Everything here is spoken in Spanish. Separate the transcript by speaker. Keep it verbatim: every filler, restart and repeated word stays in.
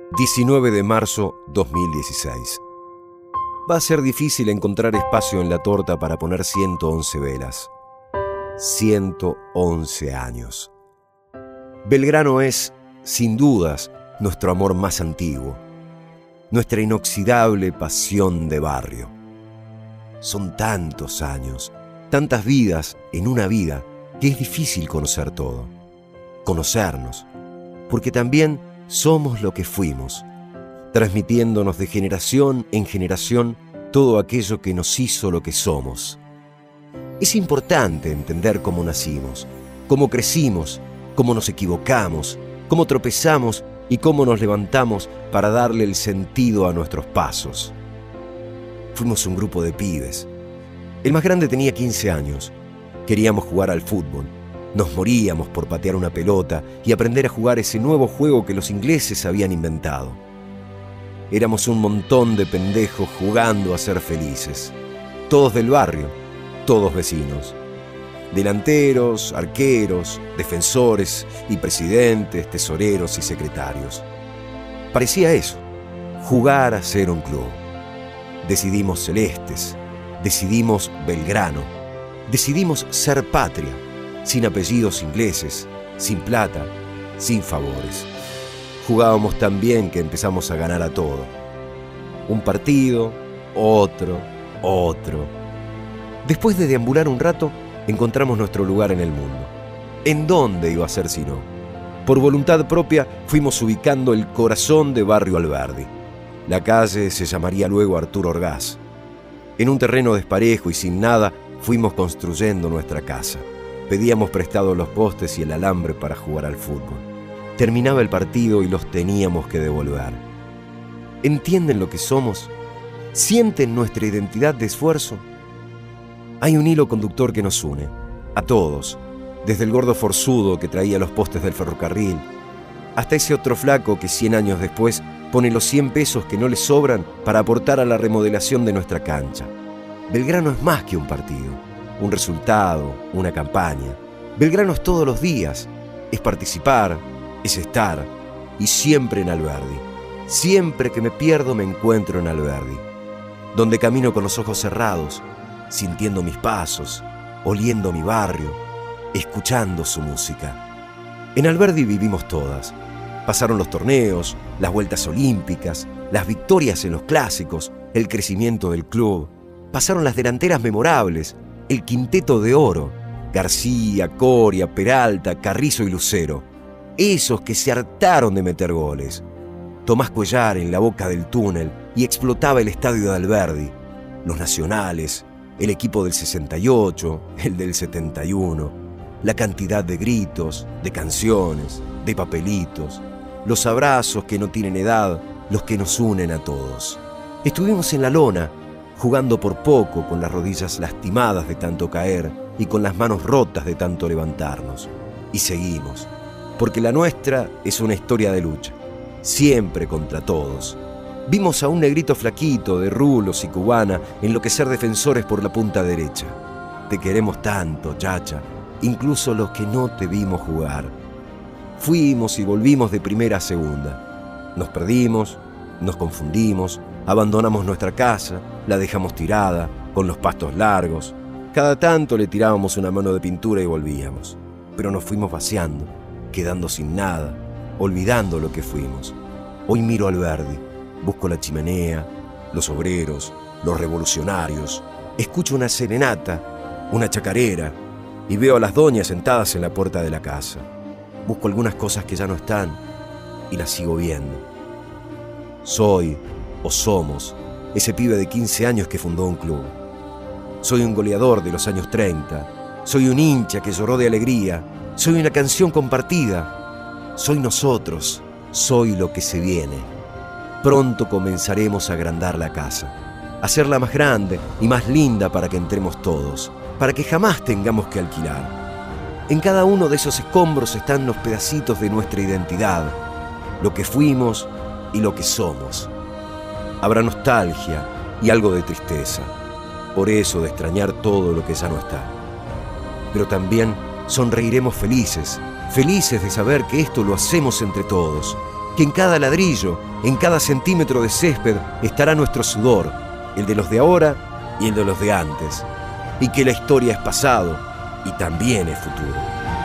Speaker 1: diecinueve de marzo dos mil dieciséis. Va a ser difícil encontrar espacio en la torta para poner ciento once velas. ciento once años. Belgrano es, sin dudas, nuestro amor más antiguo, nuestra inoxidable pasión de barrio. Son tantos años, tantas vidas en una vida, que es difícil conocer todo. Conocernos, porque también somos lo que fuimos, transmitiéndonos de generación en generación todo aquello que nos hizo lo que somos. Es importante entender cómo nacimos, cómo crecimos, cómo nos equivocamos, cómo tropezamos y cómo nos levantamos para darle el sentido a nuestros pasos. Fuimos un grupo de pibes. El más grande tenía quince años. Queríamos jugar al fútbol. Nos moríamos por patear una pelota y aprender a jugar ese nuevo juego que los ingleses habían inventado. Éramos un montón de pendejos jugando a ser felices. Todos del barrio, todos vecinos. Delanteros, arqueros, defensores y presidentes, tesoreros y secretarios. Parecía eso, jugar a ser un club. Decidimos celestes, decidimos Belgrano, decidimos ser patria, sin apellidos ingleses, sin plata, sin favores. Jugábamos tan bien que empezamos a ganar a todo. Un partido, otro, otro. Después de deambular un rato, encontramos nuestro lugar en el mundo. ¿En dónde iba a ser si no? Por voluntad propia fuimos ubicando el corazón de Barrio Alberdi. La calle se llamaría luego Arturo Orgaz. En un terreno desparejo y sin nada fuimos construyendo nuestra casa. Pedíamos prestados los postes y el alambre para jugar al fútbol. Terminaba el partido y los teníamos que devolver. ¿Entienden lo que somos? ¿Sienten nuestra identidad de esfuerzo? Hay un hilo conductor que nos une, a todos, desde el gordo forzudo que traía los postes del ferrocarril, hasta ese otro flaco que cien años después pone los cien pesos que no le sobran para aportar a la remodelación de nuestra cancha. Belgrano es más que un partido, un resultado, una campaña. Belgrano es todos los días, es participar, es estar, y siempre en Alberdi. Siempre que me pierdo me encuentro en Alberdi, donde camino con los ojos cerrados, sintiendo mis pasos, oliendo mi barrio, escuchando su música. En Alberdi vivimos todas. Pasaron los torneos, las vueltas olímpicas, las victorias en los clásicos, el crecimiento del club. Pasaron las delanteras memorables, el quinteto de oro, García, Coria, Peralta, Carrizo y Lucero. Esos que se hartaron de meter goles. Tomás Cuellar en la boca del túnel y explotaba el estadio de Alberdi. Los nacionales, el equipo del sesenta y ocho, el del setenta y uno, la cantidad de gritos, de canciones, de papelitos, los abrazos que no tienen edad, los que nos unen a todos. Estuvimos en la lona, jugando por poco, con las rodillas lastimadas de tanto caer y con las manos rotas de tanto levantarnos. Y seguimos, porque la nuestra es una historia de lucha, siempre contra todos. Vimos a un negrito flaquito de rulos y cubana enloquecer defensores por la punta derecha. Te queremos tanto, chacha, incluso los que no te vimos jugar. Fuimos y volvimos de primera a segunda. Nos perdimos, nos confundimos, abandonamos nuestra casa, la dejamos tirada, con los pastos largos. Cada tanto le tirábamos una mano de pintura y volvíamos. Pero nos fuimos vaciando, quedando sin nada, olvidando lo que fuimos. Hoy miro Alberdi. Busco la chimenea, los obreros, los revolucionarios. Escucho una serenata, una chacarera, y veo a las doñas sentadas en la puerta de la casa. Busco algunas cosas que ya no están y las sigo viendo. Soy, o somos, ese pibe de quince años que fundó un club. Soy un goleador de los años treinta. Soy un hincha que lloró de alegría. Soy una canción compartida. Soy nosotros. Soy lo que se viene. Pronto comenzaremos a agrandar la casa, a hacerla más grande y más linda para que entremos todos, para que jamás tengamos que alquilar. En cada uno de esos escombros están los pedacitos de nuestra identidad, lo que fuimos y lo que somos. Habrá nostalgia y algo de tristeza, por eso de extrañar todo lo que ya no está. Pero también sonreiremos felices, felices de saber que esto lo hacemos entre todos, que en cada ladrillo, en cada centímetro de césped estará nuestro sudor, el de los de ahora y el de los de antes, y que la historia es pasado y también es futuro.